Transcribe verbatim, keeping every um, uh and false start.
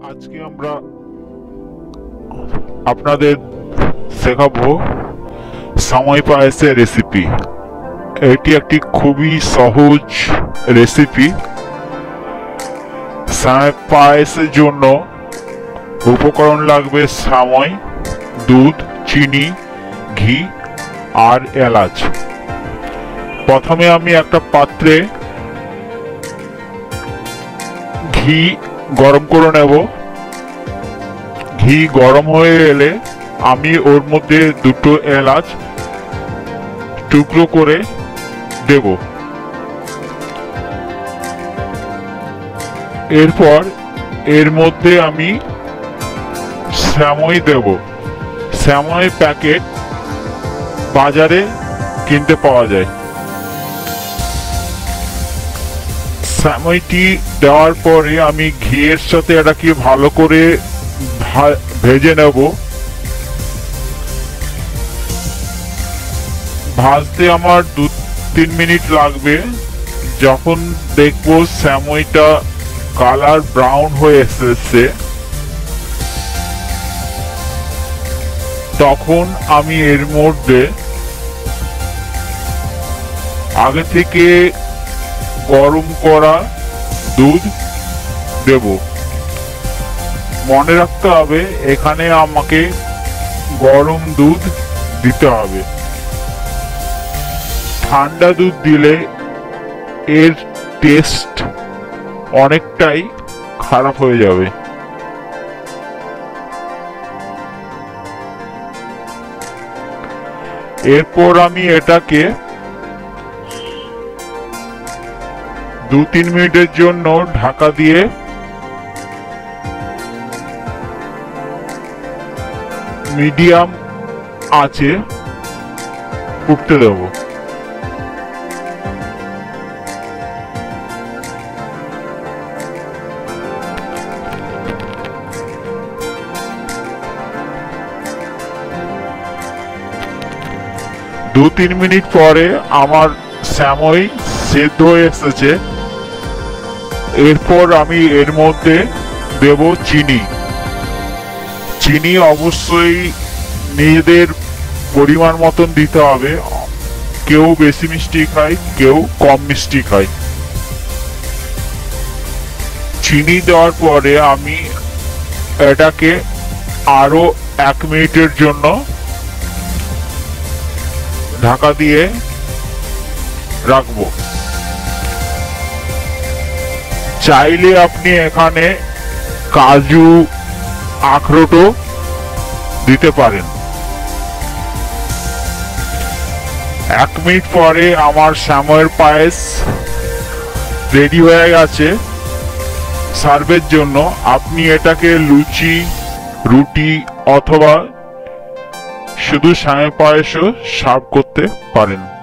আজকে আমরা আপনাদের শেখাবো সামাই পায়েসের রেসিপি। এটি একটি খুবই সহজ রেসিপি। সামাই পায়েসের জন্য উপকরণ লাগবে সামাই, দুধ, চিনি, ঘি আর এলাচ। প্রথমে আমি একটা পাত্রে ঘি গরম করে নেব। ঘি গরম হয়ে এলে আমি ওর মধ্যে দুটো এলাচ টুকরো করে দেব। এরপর এর মধ্যে আমি সেমাই দেব। সেমাই প্যাকেট বাজারে কিনতে পাওয়া যায়। সেমাইটি দেওয়ার পরে আমি ঘিয়ের সাথে এটাকে ভালো করে ভেজে নেব। ভাজতে আমার দু তিন মিনিট লাগবে। যখন দেখবো সেমাইটা কালার ব্রাউন হয়ে এসেছে, তখন আমি এর মধ্যে আগে থেকে গরম করা দুধ দেব। মনে রাখতে হবে এখানে আমাকে গরম দুধ দিতে হবে। ঠান্ডা দুধ দিলে এর টেস্ট অনেকটাই খারাপ হয়ে যাবে। এরপর আমি এটাকে দু তিন মিনিটের জন্য ঢাকা দিয়ে মিডিয়াম আঁচে ফুটতে দেব। দু তিন মিনিট পরে আমার সেমাই সেদ্ধ হয়ে এসেছে। এরপর আমি এর মধ্যে দেব চিনি। চিনি অবশ্যই নিজেদের পরিমাণ মতন দিতে হবে। কেউ বেশি মিষ্টি খায়, কেউ কম মিষ্টি খায়। চিনি দেওয়ার পরে আমি এটাকে আরো এক মিনিটের জন্য ঢাকা দিয়ে রাখবো। চাইলে আপনি এখানে কাজু, আখরোটও দিতে পারেন। এক মিনিট পরে আমার সেমাইয়ের পায়েস রেডি হয়ে গেছে সার্ভের জন্য। আপনি এটাকে লুচি, রুটি অথবা শুধু সেমাই পায়েসও সার্ভ করতে পারেন।